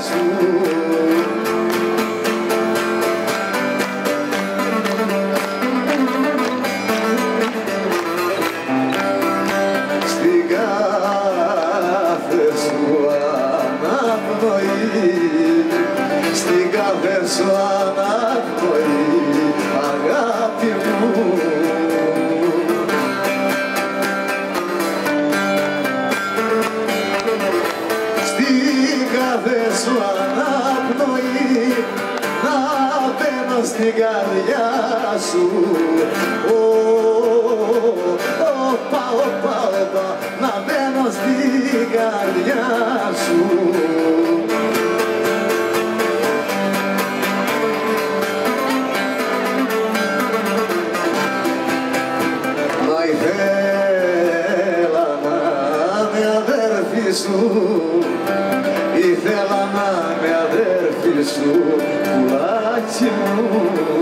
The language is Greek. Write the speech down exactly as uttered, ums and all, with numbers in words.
σου. Στην κάθε σου αναπνοή, στην κάθε σου αναπνοή, αγάπη μου. Στην κάθε σου αναπνοή, να μπαίνω στην καρδιά σου. Όπα, όπα, όπα, να μπαίνω στην καρδιά σου. Μα ήθελα να με αδέρφη σου, ήθελα να με αδέρφη σου, πουλάκι μου.